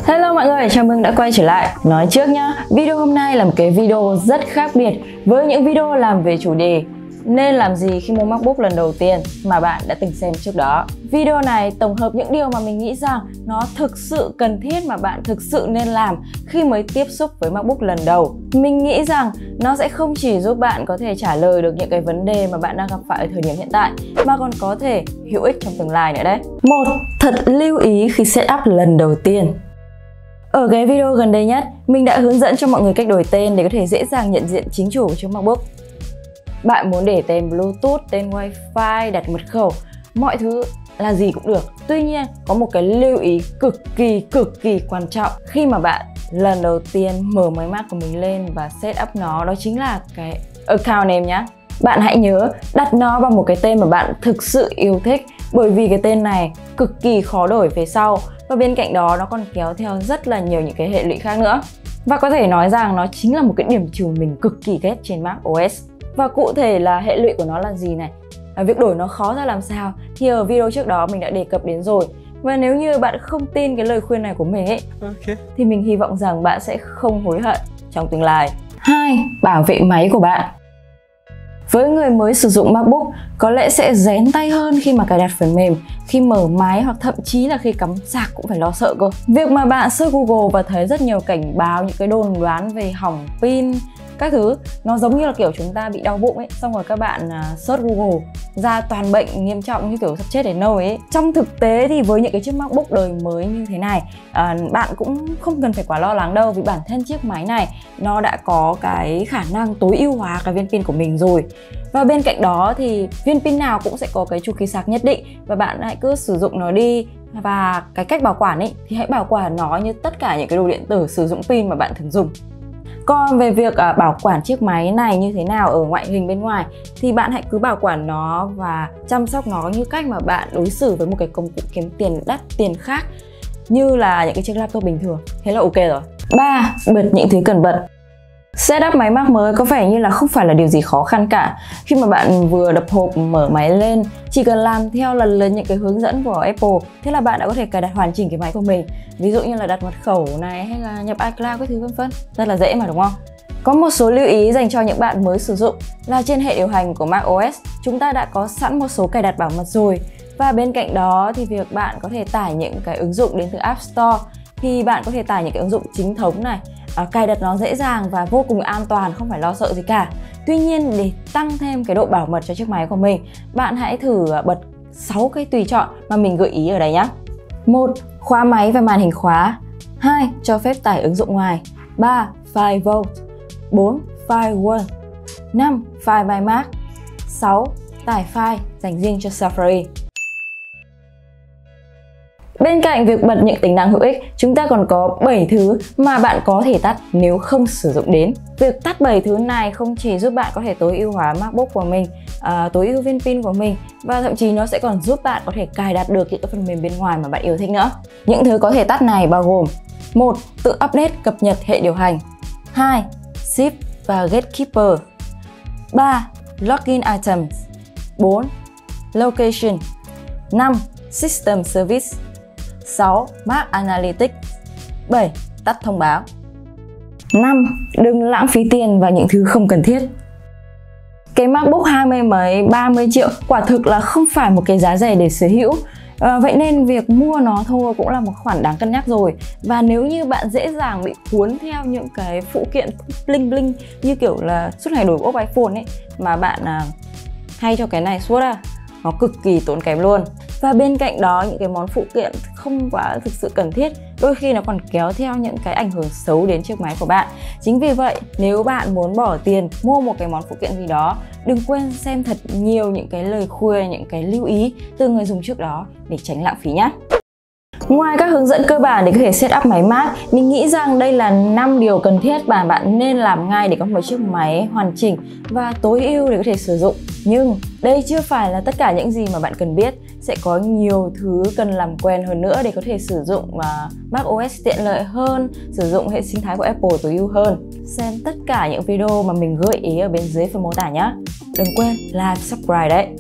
Hello mọi người, chào mừng đã quay trở lại. Nói trước nhá, video hôm nay là một cái video rất khác biệt với những video làm về chủ đề nên làm gì khi mua MacBook lần đầu tiên mà bạn đã từng xem trước đó. Video này tổng hợp những điều mà mình nghĩ rằng nó thực sự cần thiết mà bạn thực sự nên làm khi mới tiếp xúc với MacBook lần đầu. Mình nghĩ rằng nó sẽ không chỉ giúp bạn có thể trả lời được những cái vấn đề mà bạn đang gặp phải ở thời điểm hiện tại mà còn có thể hữu ích trong tương lai nữa đấy. 1. Thật lưu ý khi setup lần đầu tiên. Ở cái video gần đây nhất, mình đã hướng dẫn cho mọi người cách đổi tên để có thể dễ dàng nhận diện chính chủ cho MacBook. Bạn muốn để tên Bluetooth, tên Wi-Fi, đặt mật khẩu, mọi thứ là gì cũng được. Tuy nhiên, có một cái lưu ý cực kỳ quan trọng khi mà bạn lần đầu tiên mở máy Mac của mình lên và setup nó, đó chính là cái account name nhá. Bạn hãy nhớ đặt nó vào một cái tên mà bạn thực sự yêu thích, bởi vì cái tên này cực kỳ khó đổi về sau. Và bên cạnh đó nó còn kéo theo rất là nhiều những cái hệ lụy khác nữa. Và có thể nói rằng nó chính là một cái điểm trừ mình cực kỳ ghét trên macOS. Và cụ thể là hệ lụy của nó là gì này? Việc đổi nó khó ra làm sao thì ở video trước đó mình đã đề cập đến rồi. Và nếu như bạn không tin cái lời khuyên này của mình ấy, thì mình hy vọng rằng bạn sẽ không hối hận trong tương lai. 2. Bảo vệ máy của bạn. Với người mới sử dụng MacBook, có lẽ sẽ rén tay hơn khi mà cài đặt phần mềm, khi mở máy hoặc thậm chí là khi cắm sạc cũng phải lo sợ cơ. Việc mà bạn search Google và thấy rất nhiều cảnh báo, những cái đồn đoán về hỏng pin, các thứ, nó giống như là kiểu chúng ta bị đau bụng ấy, xong rồi các bạn search Google ra toàn bệnh nghiêm trọng như kiểu sắp chết đến nơi ấy. Trong thực tế thì với những cái chiếc MacBook đời mới như thế này, bạn cũng không cần phải quá lo lắng đâu, vì bản thân chiếc máy này nó đã có cái khả năng tối ưu hóa cái viên pin của mình rồi. Và bên cạnh đó thì viên pin nào cũng sẽ có cái chu kỳ sạc nhất định, và bạn hãy cứ sử dụng nó đi. Và cái cách bảo quản ấy thì hãy bảo quản nó như tất cả những cái đồ điện tử sử dụng pin mà bạn thường dùng. Còn về việc bảo quản chiếc máy này như thế nào ở ngoại hình bên ngoài thì bạn hãy cứ bảo quản nó và chăm sóc nó như cách mà bạn đối xử với một cái công cụ kiếm tiền đắt tiền khác, như là những cái chiếc laptop bình thường. Thế là ok rồi. 3. Bật những thứ cần bật. Setup máy Mac mới có vẻ như là không phải là điều gì khó khăn cả. Khi mà bạn vừa đập hộp mở máy lên, chỉ cần làm theo lần lượt những cái hướng dẫn của Apple, thế là bạn đã có thể cài đặt hoàn chỉnh cái máy của mình. Ví dụ như là đặt mật khẩu này hay là nhập iCloud các thứ vân vân. Rất là dễ mà đúng không? Có một số lưu ý dành cho những bạn mới sử dụng là trên hệ điều hành của macOS, chúng ta đã có sẵn một số cài đặt bảo mật rồi. Và bên cạnh đó thì việc bạn có thể tải những cái ứng dụng đến từ App Store, thì bạn có thể tải những cái ứng dụng chính thống này, cài đặt nó dễ dàng và vô cùng an toàn, không phải lo sợ gì cả. Tuy nhiên, để tăng thêm cái độ bảo mật cho chiếc máy của mình, bạn hãy thử bật 6 cái tùy chọn mà mình gợi ý ở đây nhé. 1. Khóa máy và màn hình khóa. 2. Cho phép tải ứng dụng ngoài. 3. File Vault. 4. File Wall. 5. File My Mac. 6. Tải file dành riêng cho Safari. Bên cạnh việc bật những tính năng hữu ích, chúng ta còn có 7 thứ mà bạn có thể tắt nếu không sử dụng đến. Việc tắt 7 thứ này không chỉ giúp bạn có thể tối ưu hóa MacBook của mình, tối ưu viên pin của mình, và thậm chí nó sẽ còn giúp bạn có thể cài đặt được những cái phần mềm bên ngoài mà bạn yêu thích nữa. Những thứ có thể tắt này bao gồm: 1. Tự update cập nhật hệ điều hành. 2. Zip và Gatekeeper. 3. Login items. 4. Location. 5. System service. 6. Mac Analytics. 7. Tắt thông báo. 5. Đừng lãng phí tiền vào những thứ không cần thiết. Cái MacBook 20 mấy 30 triệu quả thực là không phải một cái giá rẻ để sở hữu. Vậy nên việc mua nó thôi cũng là một khoản đáng cân nhắc rồi. Và nếu như bạn dễ dàng bị cuốn theo những cái phụ kiện bling bling như kiểu là suốt ngày đổi ốp iPhone ấy, mà bạn hay cho cái này suốt nó cực kỳ tốn kém luôn. Và bên cạnh đó, những cái món phụ kiện không quá thực sự cần thiết đôi khi nó còn kéo theo những cái ảnh hưởng xấu đến chiếc máy của bạn. Chính vì vậy, nếu bạn muốn bỏ tiền mua một cái món phụ kiện gì đó, đừng quên xem thật nhiều những cái lời khuyên, những cái lưu ý từ người dùng trước đó để tránh lãng phí nhé. Ngoài các hướng dẫn cơ bản để có thể setup máy Mac, mình nghĩ rằng đây là 5 điều cần thiết mà bạn nên làm ngay để có một chiếc máy hoàn chỉnh và tối ưu để có thể sử dụng. Nhưng đây chưa phải là tất cả những gì mà bạn cần biết. Sẽ có nhiều thứ cần làm quen hơn nữa để có thể sử dụng macOS tiện lợi hơn, sử dụng hệ sinh thái của Apple tối ưu hơn. Xem tất cả những video mà mình gợi ý ở bên dưới phần mô tả nhé. Đừng quên like, subscribe đấy.